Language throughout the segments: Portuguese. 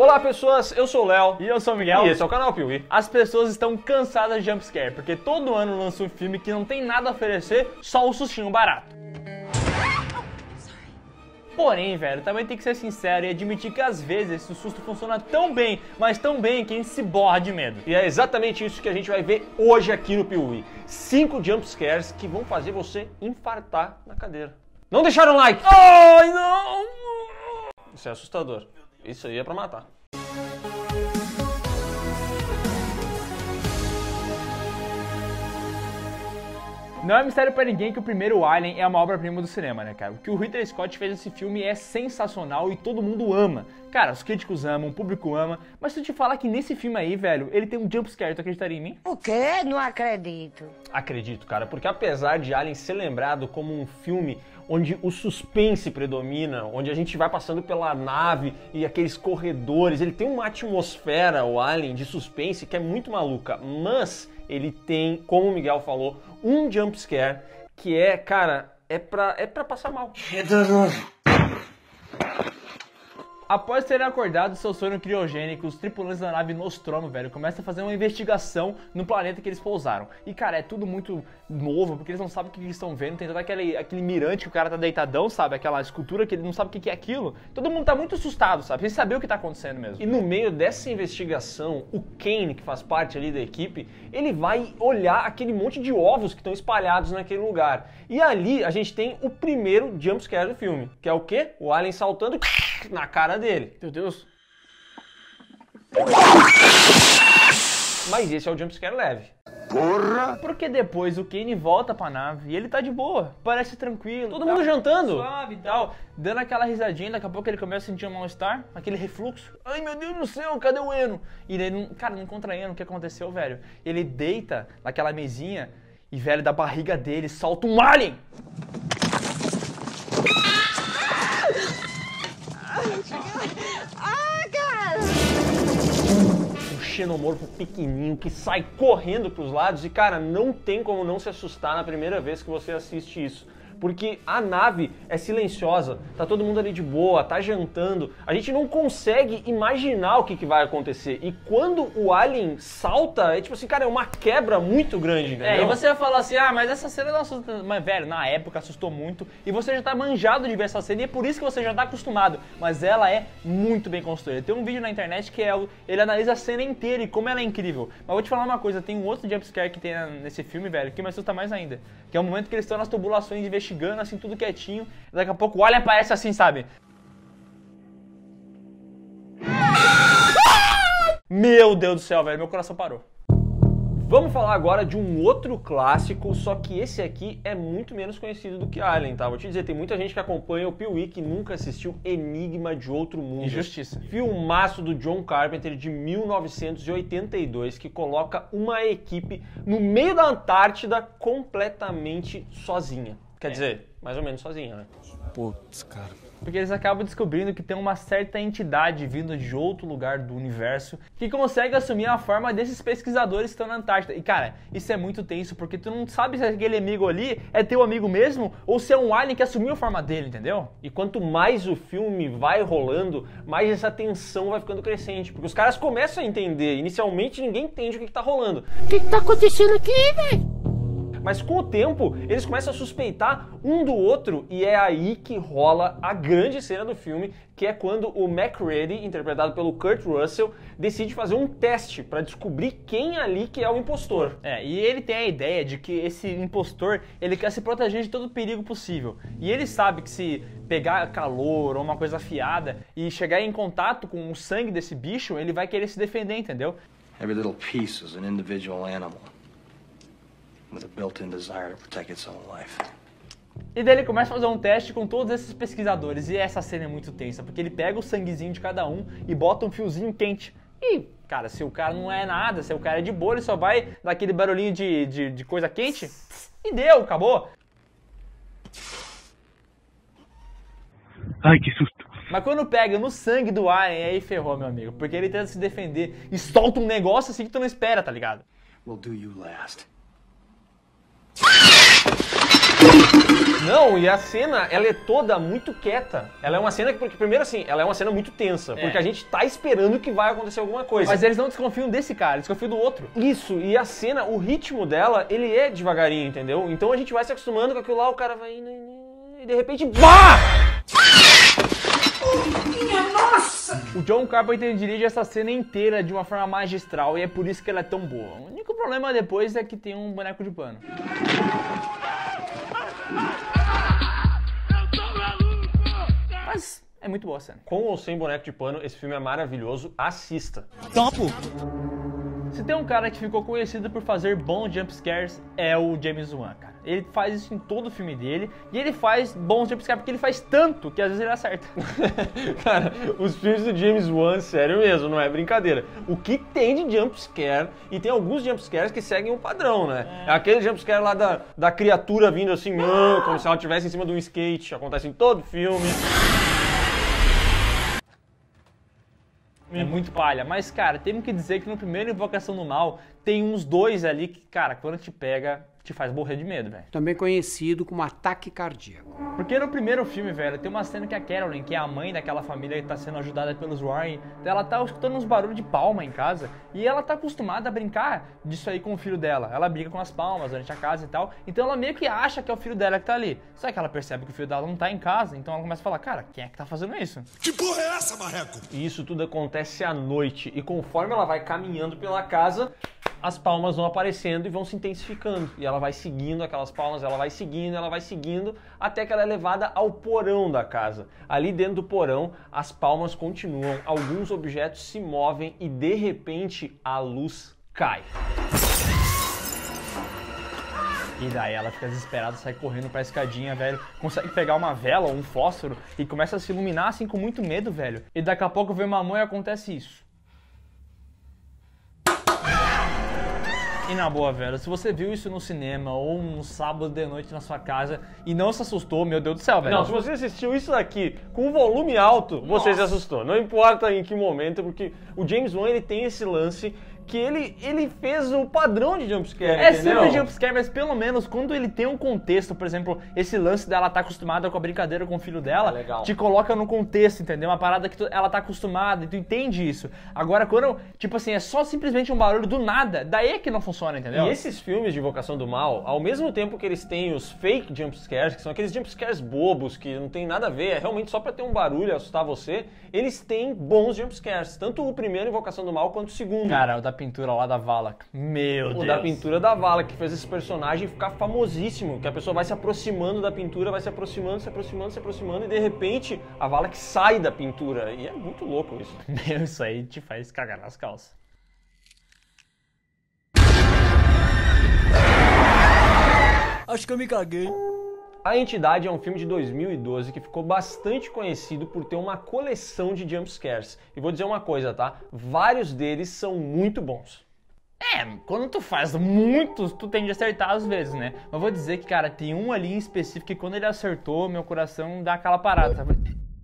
Olá pessoas, eu sou o Léo. E eu sou o Miguel. E esse é o canal Piuí. As pessoas estão cansadas de jumpscare, porque todo ano lança um filme que não tem nada a oferecer, só um sustinho barato. Porém, velho, também tem que ser sincero e admitir que às vezes esse susto funciona tão bem, mas tão bem que a gente se borra de medo. E é exatamente isso que a gente vai ver hoje aqui no Piuí. 5 jumpscares que vão fazer você infartar na cadeira. Não deixaram like? Ai, não! Isso é assustador. Isso aí é pra matar. Não é mistério pra ninguém que o primeiro Alien é uma obra-prima do cinema, né, cara? O que o Ridley Scott fez nesse filme é sensacional e todo mundo ama. Cara, os críticos amam, o público ama, mas se eu te falar que nesse filme aí, velho, ele tem um jumpscare, tu acreditaria em mim? O quê? Não acredito. Acredito, cara, porque apesar de Alien ser lembrado como um filme onde o suspense predomina, onde a gente vai passando pela nave e aqueles corredores, ele tem uma atmosfera, o Alien, de suspense que é muito maluca, mas ele tem, como o Miguel falou, um jumpscare que é, cara, é pra passar mal. Após terem acordado do seu sono criogênico, os tripulantes da nave Nostromo, velho, começam a fazer uma investigação no planeta que eles pousaram. E, cara, é tudo muito novo, porque eles não sabem o que eles estão vendo. Tem todo aquele mirante que o cara tá deitadão, sabe? Aquela escultura que ele não sabe o que é aquilo. Todo mundo tá muito assustado, sabe? Sem saber o que tá acontecendo mesmo. E no meio dessa investigação, o Kane, que faz parte ali da equipe, ele vai olhar aquele monte de ovos que estão espalhados naquele lugar. E ali a gente tem o primeiro jumpscare do filme, que é o quê? O Alien saltando na cara dele. Meu Deus. Mas esse é o jumpscare leve. Porra! Porque depois o Kane volta pra nave e ele tá de boa, parece tranquilo. Todo mundo jantando. Suave e tal, dando aquela risadinha, daqui a pouco ele começa a sentir um mal-estar, aquele refluxo. Ai meu Deus do céu, cadê o Eno? E ele, cara, não encontra Eno, o que aconteceu, velho? Ele deita naquela mesinha e, velho, da barriga dele solta um alien! Xenomorfo pequenininho que sai correndo pros lados e, cara, não tem como não se assustar na primeira vez que você assiste isso. Porque a nave é silenciosa, tá todo mundo ali de boa, tá jantando, a gente não consegue imaginar o que vai acontecer. E quando o Alien salta, é tipo assim, cara, é uma quebra muito grande, entendeu? É, e você vai falar assim, ah, mas essa cena não assusta. Mas, velho, na época assustou muito e você já tá manjado de ver essa cena e é por isso que você já tá acostumado. Mas ela é muito bem construída. Tem um vídeo na internet que ele analisa a cena inteira e como ela é incrível. Mas vou te falar uma coisa, tem um outro jumpscare que tem nesse filme, velho, que me assusta mais ainda. Que é o momento que eles estão nas tubulações investigando, assim, tudo quietinho. Daqui a pouco o Alien aparece assim, sabe? Meu Deus do céu, velho, meu coração parou. Vamos falar agora de um outro clássico, só que esse aqui é muito menos conhecido do que Alien, tá? Vou te dizer, tem muita gente que acompanha o Piuí que nunca assistiu Enigma de Outro Mundo. Injustiça. Filmaço do John Carpenter de 1982, que coloca uma equipe no meio da Antártida completamente sozinha. Quer dizer, mais ou menos sozinha, né? Putz, cara. Porque eles acabam descobrindo que tem uma certa entidade vindo de outro lugar do universo que consegue assumir a forma desses pesquisadores que estão na Antártida. E, cara, isso é muito tenso, porque tu não sabe se aquele amigo ali é teu amigo mesmo ou se é um alien que assumiu a forma dele, entendeu? E quanto mais o filme vai rolando, mais essa tensão vai ficando crescente. Porque os caras começam a entender. Inicialmente, ninguém entende o que tá rolando. O que tá acontecendo aqui, velho? Mas com o tempo, eles começam a suspeitar um do outro e é aí que rola a grande cena do filme, que é quando o MacReady, interpretado pelo Kurt Russell, decide fazer um teste para descobrir quem ali que é o impostor. É, e ele tem a ideia de que esse impostor, ele quer se proteger de todo o perigo possível. E ele sabe que se pegar calor ou uma coisa afiada e chegar em contato com o sangue desse bicho, ele vai querer se defender, entendeu? Every little piece is an individual animal with a built-in desire to protect its own life. E daí ele começa a fazer um teste com todos esses pesquisadores. E essa cena é muito tensa, porque ele pega o sanguezinho de cada um e bota um fiozinho quente. E, cara, se o cara não é nada, se o cara é de boa, ele só vai dar aquele barulhinho de coisa quente. E deu, acabou. Ai, que susto. Mas quando pega no sangue do Alien, aí ferrou, meu amigo. Porque ele tenta se defender e solta um negócio assim que tu não espera, tá ligado? We'll do you last. Não, e a cena, ela é toda muito quieta. Ela é uma cena que, porque, primeiro assim, ela é uma cena muito tensa, porque a gente tá esperando que vai acontecer alguma coisa. Mas eles não desconfiam desse cara, eles desconfiam do outro. Isso, e a cena, o ritmo dela, ele é devagarinho, entendeu? Então a gente vai se acostumando com aquilo lá, o cara vai indo, e de repente, BAH! O John Carpenter dirige essa cena inteira de uma forma magistral e é por isso que ela é tão boa. O único problema depois é que tem um boneco de pano. Mas é muito boa a cena. Com ou sem boneco de pano, esse filme é maravilhoso, assista. Topo! Se tem um cara que ficou conhecido por fazer bons jumpscares, é o James Wan, cara. Ele faz isso em todo o filme dele, e ele faz bons jumpscares porque ele faz tanto que às vezes ele acerta. Cara, os filmes do James Wan, sério mesmo, não é brincadeira. O que tem de jumpscare, e tem alguns jumpscares que seguem um padrão, né? É aquele jumpscare lá da criatura vindo assim, como se ela estivesse em cima de um skate, acontece em todo filme. É muito palha, mas cara, temos que dizer que no primeiro Invocação do Mal tem uns dois ali que, cara, quando te pega, te faz morrer de medo, velho. Também conhecido como ataque cardíaco. Porque no primeiro filme, velho, tem uma cena que a Carolyn, que é a mãe daquela família que tá sendo ajudada pelos Warren, ela tá escutando uns barulhos de palma em casa e ela tá acostumada a brincar disso aí com o filho dela. Ela brinca com as palmas durante a casa e tal, então ela meio que acha que é o filho dela que tá ali. Só que ela percebe que o filho dela não tá em casa, então ela começa a falar, cara, quem é que tá fazendo isso? Que porra é essa, marreco? E isso tudo acontece à noite, e conforme ela vai caminhando pela casa, as palmas vão aparecendo e vão se intensificando. E ela vai seguindo aquelas palmas, ela vai seguindo, até que ela é levada ao porão da casa. Ali dentro do porão, as palmas continuam, alguns objetos se movem e de repente a luz cai. E daí ela fica desesperada, sai correndo pra escadinha, velho. Consegue pegar uma vela ou um fósforo e começa a se iluminar assim com muito medo, velho. E daqui a pouco vem uma mão e acontece isso. E na boa, velho, se você viu isso no cinema ou um sábado de noite na sua casa e não se assustou, meu Deus do céu, velho. Não, se você assistiu isso aqui com volume alto, você se assustou. Não importa em que momento, porque o James Wan, ele tem esse lance que ele fez o padrão de jumpscare, É entendeu? sempre jumpscare, mas pelo menos quando ele tem um contexto, por exemplo, esse lance dela tá acostumada com a brincadeira com o filho dela, legal. te coloca no contexto, entendeu? Uma parada que ela tá acostumada e tu entende isso. Agora, quando, tipo assim, é só simplesmente um barulho do nada, daí é que não funciona, entendeu? E esses filmes de Invocação do Mal, ao mesmo tempo que eles têm os fake jumpscares, que são aqueles jumpscares bobos, que não tem nada a ver, é realmente só pra ter um barulho e assustar você, eles têm bons jumpscares. Tanto o primeiro Invocação do Mal quanto o segundo. Cara, o da pintura lá da Valak. Meu Deus. O da pintura da Vala, que fez esse personagem ficar famosíssimo, que a pessoa vai se aproximando da pintura, vai se aproximando, e de repente a Vala que sai da pintura. E é muito louco isso. Meu, isso aí te faz cagar nas calças. Acho que eu me caguei. A Entidade é um filme de 2012 que ficou bastante conhecido por ter uma coleção de jumpscares. E vou dizer uma coisa, tá? Vários deles são muito bons. É, quando tu faz muitos, tu tende a acertar às vezes, né? Mas vou dizer que, cara, tem um ali em específico que quando ele acertou, meu coração dá aquela parada, sabe?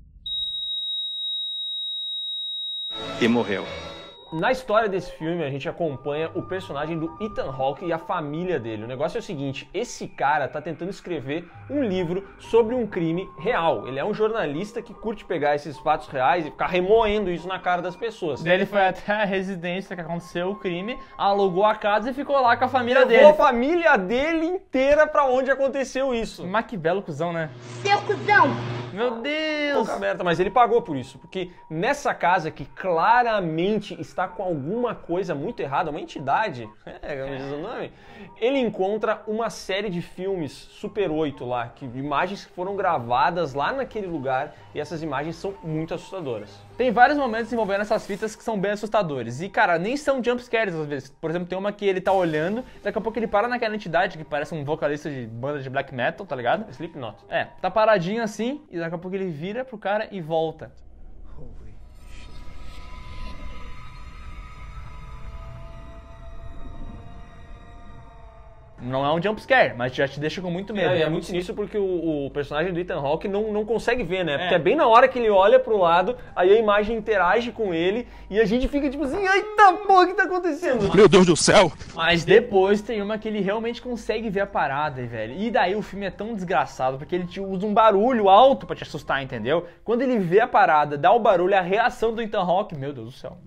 E morreu. Na história desse filme, a gente acompanha o personagem do Ethan Hawke e a família dele. O negócio é o seguinte, esse cara tá tentando escrever um livro sobre um crime real. Ele é um jornalista que curte pegar esses fatos reais e ficar remoendo isso na cara das pessoas. Daí ele foi até a residência que aconteceu o crime, alugou a casa e ficou lá com a família Levou dele. a família dele inteira pra onde aconteceu isso. Mas que belo cuzão, né? Seu cuzão! Meu Deus! Boca aberta, mas ele pagou por isso, porque nessa casa que claramente está com alguma coisa muito errada, uma entidade, como diz o nome, ele encontra uma série de filmes Super 8 lá, imagens que foram gravadas lá naquele lugar, e essas imagens são muito assustadoras. Tem vários momentos envolvendo essas fitas que são bem assustadores. E, cara, nem são jumpscares às vezes. Por exemplo, tem uma que ele tá olhando, daqui a pouco ele para naquela entidade que parece um vocalista de banda de black metal, tá ligado? Slipknot. É, tá paradinho assim, e daqui a pouco ele vira pro cara e volta. Não é um jumpscare, mas já te deixa com muito medo. É muito sinistro porque o personagem do Ethan Hawke não consegue ver, né? Porque é bem na hora que ele olha pro lado, aí a imagem interage com ele e a gente fica tipo assim, eita porra, o que tá acontecendo? Meu Deus do céu! Mas depois tem uma que ele realmente consegue ver a parada, velho. E daí o filme é tão desgraçado, porque ele te usa um barulho alto pra te assustar, entendeu? Quando ele vê a parada, dá o barulho, a reação do Ethan Hawke, meu Deus do céu.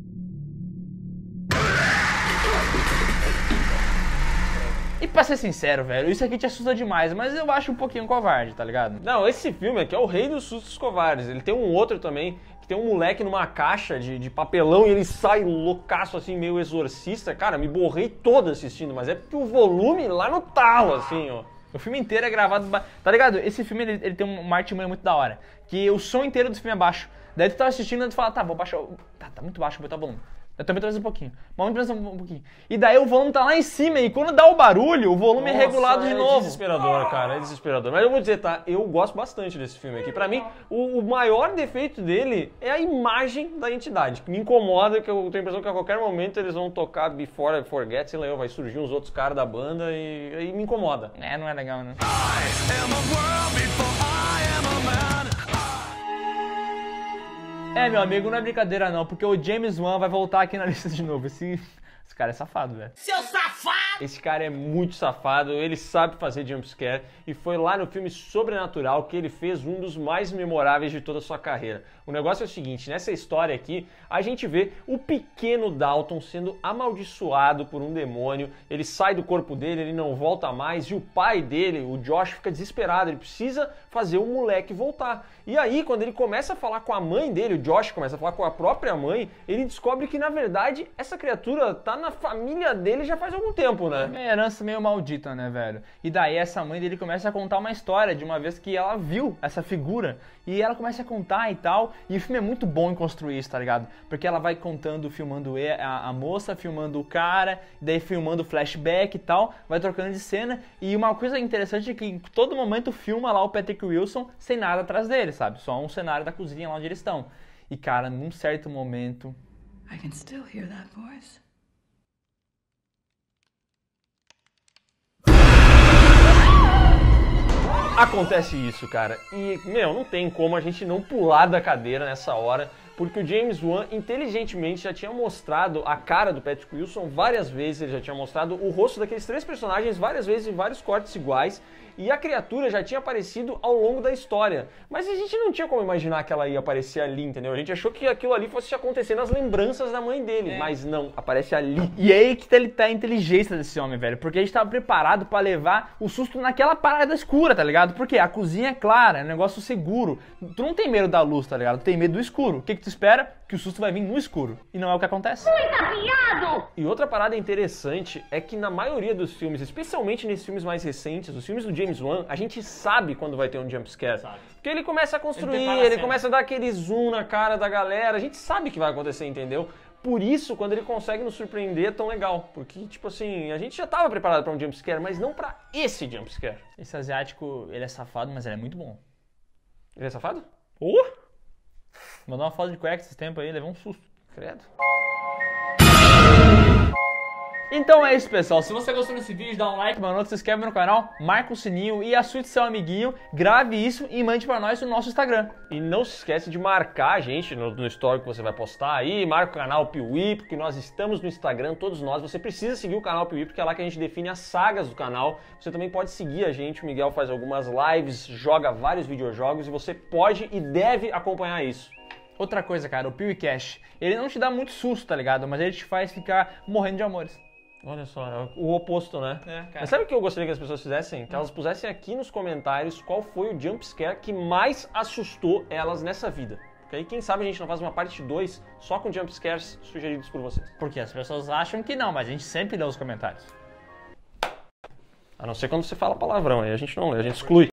E pra ser sincero, velho, isso aqui te assusta demais, mas eu acho um pouquinho covarde, tá ligado? Não, esse filme aqui é o rei dos sustos covardes. Ele tem um outro também, que tem um moleque numa caixa de papelão e ele sai loucaço assim, meio exorcista. Cara, me borrei todo assistindo, mas é porque o volume lá no talo, assim, ó. O filme inteiro é gravado... Tá ligado? Esse filme, ele tem uma artimanha muito da hora. Que o som inteiro do filme é baixo. Daí tu tá assistindo e tu fala, tá, vou baixar... Tá muito baixo, vou botar o volume. Eu também trouxe um pouquinho. Mas vamos um pouquinho. E daí o volume tá lá em cima e quando dá o barulho, o volume é regulado de novo. É desesperador, cara, é desesperador. Mas eu vou dizer, tá, eu gosto bastante desse filme aqui. Pra mim, o maior defeito dele é a imagem da entidade. Que me incomoda, que eu tenho a impressão que a qualquer momento eles vão tocar Before I Forget, sei lá, vai surgir uns outros caras da banda e aí me incomoda. É, não é legal, né? É, meu amigo, não é brincadeira não, porque o James Wan vai voltar aqui na lista de novo. Esse cara é safado, velho. Seu safado! Esse cara é muito safado, ele sabe fazer jumpscare e foi lá no filme Sobrenatural que ele fez um dos mais memoráveis de toda a sua carreira. O negócio é o seguinte, nessa história aqui, a gente vê o pequeno Dalton sendo amaldiçoado por um demônio, ele sai do corpo dele, ele não volta mais e o pai dele, o Josh, fica desesperado, ele precisa fazer o moleque voltar. E aí, quando ele começa a falar com a mãe dele, o Josh começa a falar com a própria mãe, ele descobre que, na verdade, essa criatura tá na família dele já faz algum tempo, né? É uma herança meio maldita, né, velho? E daí essa mãe dele começa a contar uma história de uma vez que ela viu essa figura e ela começa a contar e tal. E o filme é muito bom em construir isso, tá ligado? Porque ela vai contando, filmando a moça, filmando o cara, daí filmando flashback e tal, vai trocando de cena. E uma coisa interessante é que em todo momento filma lá o Patrick Wilson sem nada atrás dele, sabe? Só um cenário da cozinha lá onde eles estão. E cara, num certo momento... I can still hear that voice. Acontece isso, cara, e, meu, não tem como a gente não pular da cadeira nessa hora, porque o James Wan inteligentemente já tinha mostrado a cara do Patrick Wilson várias vezes, ele já tinha mostrado o rosto daqueles três personagens várias vezes em vários cortes iguais, e a criatura já tinha aparecido ao longo da história. Mas a gente não tinha como imaginar que ela ia aparecer ali, entendeu? A gente achou que aquilo ali fosse acontecer nas lembranças da mãe dele, mas não, aparece ali. E aí que tá a inteligência desse homem, velho. Porque a gente tava preparado pra levar o susto naquela parada escura, tá ligado? Porque a cozinha é clara, é um negócio seguro. Tu não tem medo da luz, tá ligado? Tu tem medo do escuro. O que tu espera? Que o susto vai vir no escuro. E não é o que acontece. E outra parada interessante é que na maioria dos filmes, especialmente nesses filmes mais recentes, os filmes do James Wan, a gente sabe quando vai ter um jumpscare. Porque ele começa a construir, ele começa a dar aquele zoom na cara da galera, a gente sabe que vai acontecer, entendeu? Por isso, quando ele consegue nos surpreender, é tão legal. Porque, tipo assim, a gente já tava preparado pra um jumpscare, mas não pra esse jumpscare. Esse asiático, ele é safado, mas ele é muito bom. Ele é safado? Mandou uma foto de cueca esses tempos aí, levou um susto. Credo. Então é isso, pessoal. Se você gostou desse vídeo, dá um like, mano, se inscreve no canal, marca o sininho e assuste seu amiguinho, grave isso e mande pra nós no nosso Instagram. E não se esquece de marcar a gente no story que você vai postar aí, marca o canal Piuí, porque nós estamos no Instagram, todos nós. Você precisa seguir o canal Piuí, porque é lá que a gente define as sagas do canal. Você também pode seguir a gente, o Miguel faz algumas lives, joga vários videojogos e você pode e deve acompanhar isso. Outra coisa, cara, o PewCast, ele não te dá muito susto, tá ligado? Mas ele te faz ficar morrendo de amores. Olha só, é o oposto, né? É, cara. Mas sabe o que eu gostaria que as pessoas fizessem? Que elas pusessem aqui nos comentários qual foi o jumpscare que mais assustou elas nessa vida. Porque aí, quem sabe, a gente não faz uma parte 2 só com jumpscares sugeridos por vocês. Porque as pessoas acham que não, mas a gente sempre lê os comentários. A não ser quando você fala palavrão, aí a gente não lê, a gente exclui.